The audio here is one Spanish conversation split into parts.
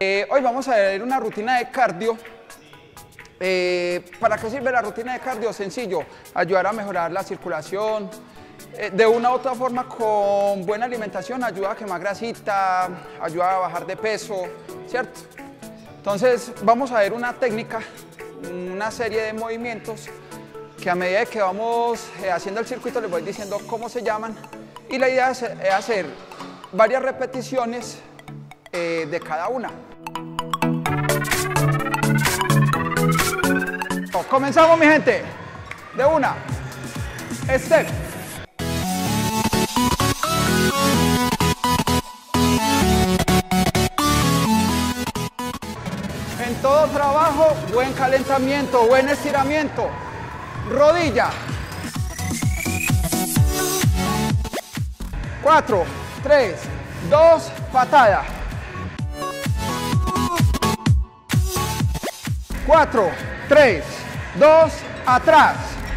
Hoy vamos a ver una rutina de cardio. ¿Para qué sirve la rutina de cardio? Sencillo, ayudar a mejorar la circulación. De una u otra forma, con buena alimentación, ayuda a quemar grasita, ayuda a bajar de peso, ¿cierto? Entonces, vamos a ver una técnica, una serie de movimientos que a medida que vamos haciendo el circuito les voy diciendo cómo se llaman, y la idea es hacer varias repeticiones de cada una. Comenzamos, mi gente, de una. Step. En todo trabajo, buen calentamiento, buen estiramiento. Rodilla. 4, 3, 2, patada. 4, 3, 2, atrás.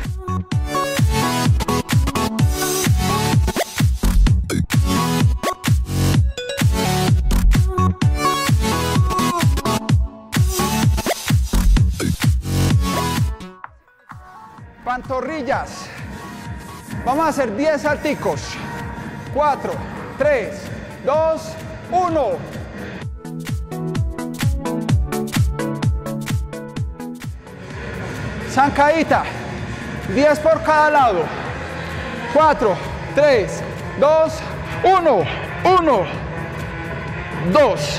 Pantorrillas. Vamos a hacer 10 salticos. 4, 3, 2, 1. Zancadita. 10 por cada lado. 4, 3, 2, 1. 1, 2,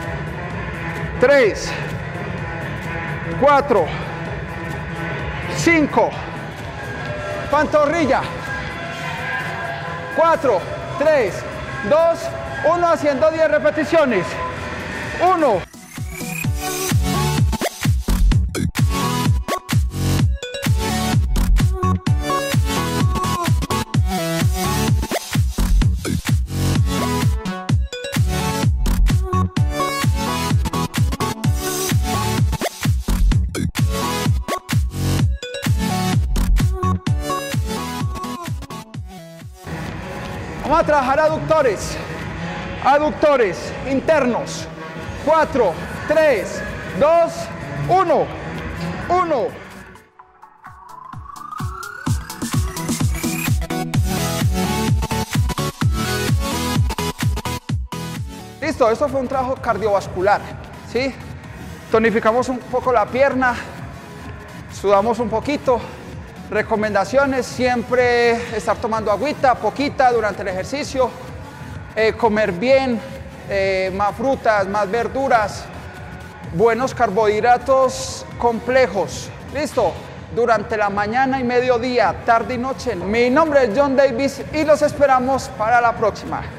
3, 4, 5. Pantorrilla. 4, 3, 2, 1, haciendo 10 repeticiones. 1. Vamos a trabajar aductores. Aductores internos. 4, 3, 2, 1. 1. Listo, esto fue un trabajo cardiovascular, ¿sí? Tonificamos un poco la pierna, sudamos un poquito. Recomendaciones: siempre estar tomando agüita, poquita durante el ejercicio, comer bien, más frutas, más verduras, buenos carbohidratos complejos. Listo, durante la mañana y mediodía, tarde y noche. Mi nombre es John Davis y los esperamos para la próxima.